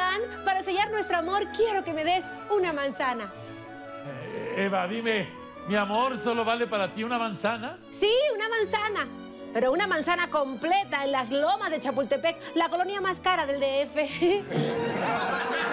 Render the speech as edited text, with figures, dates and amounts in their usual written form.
Adán, para sellar nuestro amor, quiero que me des una manzana. Eva, dime, ¿mi amor solo vale para ti una manzana? Sí, una manzana. Pero una manzana completa en las lomas de Chapultepec, la colonia más cara del DF.